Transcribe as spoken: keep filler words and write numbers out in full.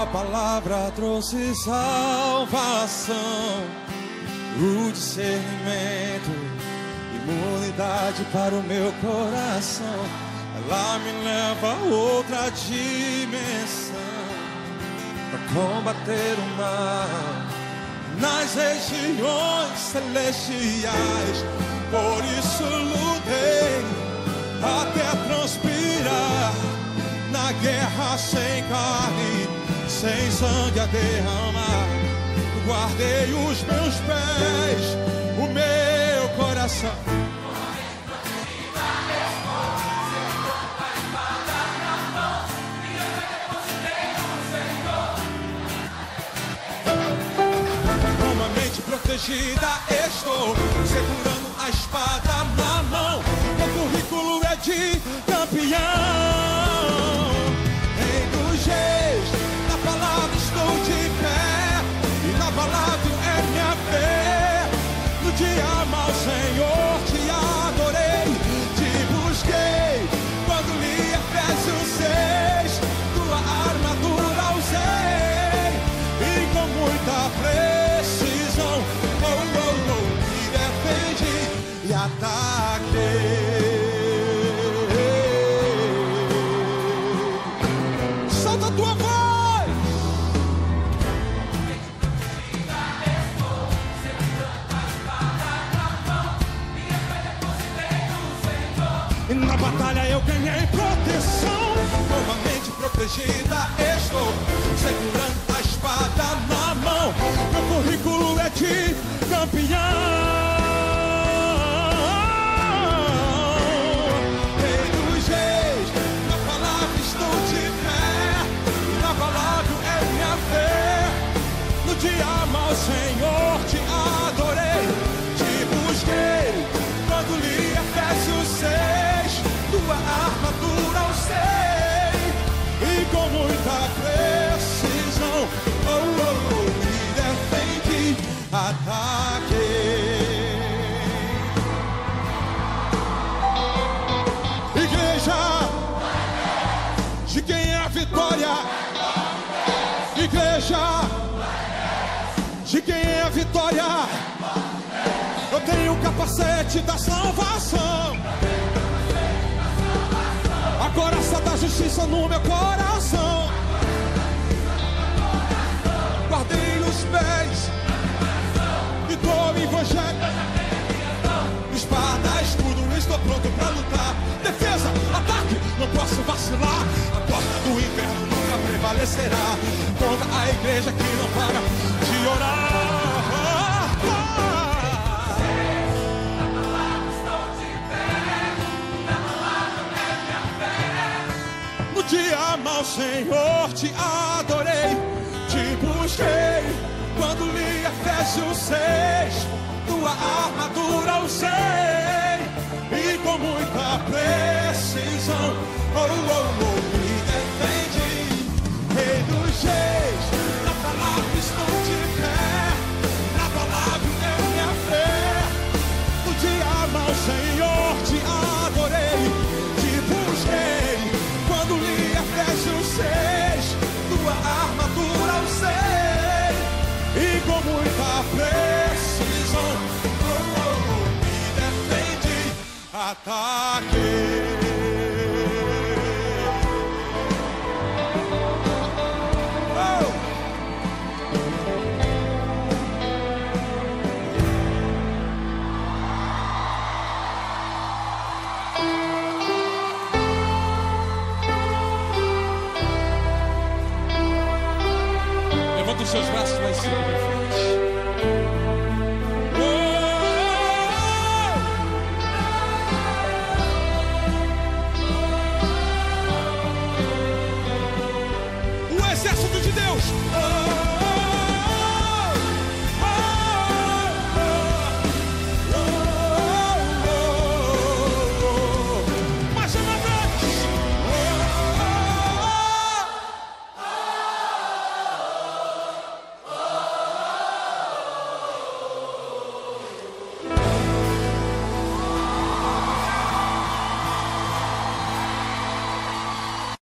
palavra trouxe salvação, o discernimento, imunidade para o meu coração. Ela me leva a outra dimensão, para combater o mal nas regiões celestiais. Por isso lutei até transpirar na guerra sem carne, sem sangue a derramar. Guardei os meus pés, o meu coração. Com a mente protegida estou, segurando a espada na mão. Meu currículo é de campeão. Na palavra estou de pé, e na palavra é minha fé. No dia mau, Senhor, te adorei, te busquei. Quando li Efésios seis, tua armadura usei, e com muita precisão, oh, oh, oh, me defendi e ataquei. Tua voz. E na batalha eu ganhei proteção, novamente protegida estou, segurando a espada na mão. Meu currículo é de campeão. No dia mau, Senhor, te adorei, te busquei. Quando li Efésios seis, tua armadura usei, e com muita precisão, oh, oh, oh, me defendi, ataquei. Igreja, de quem é a vitória? Igreja, de quem é a vitória? Eu tenho o capacete da salvação, a coraça da justiça no meu coração. Guardei os pés e dou o evangelho. Espada, escudo, estou pronto pra lutar. Defesa, ataque, não posso vacilar. A porta do inferno nunca prevalecerá contra a igreja que não para de orar. Na palavra estou de pé, na palavra é minha fé. No dia mau, Senhor, te adorei, te busquei. Quando li Efésios seis, tua armadura usei, e com muita precisão, oh, oh, oh, me defendi, Rei dos Reis. Na palavra estou de pé, na palavra é minha fé. No dia mau, Senhor, te adorei, te busquei. Quando li Efésios seis, tua armadura usei, e com muita precisão, oh, oh, oh, me defendi, ataquei. Levanta os seus braços lá em cima.